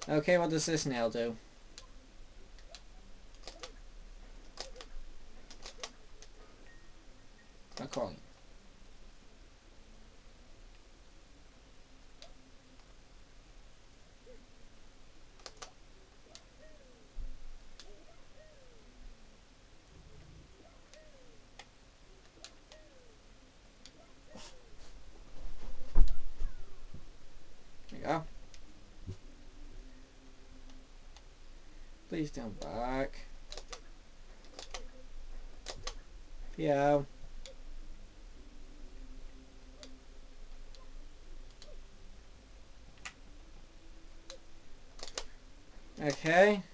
Okay, what does this nail do? A coin. There you go. Please don't back. Yeah. Okay.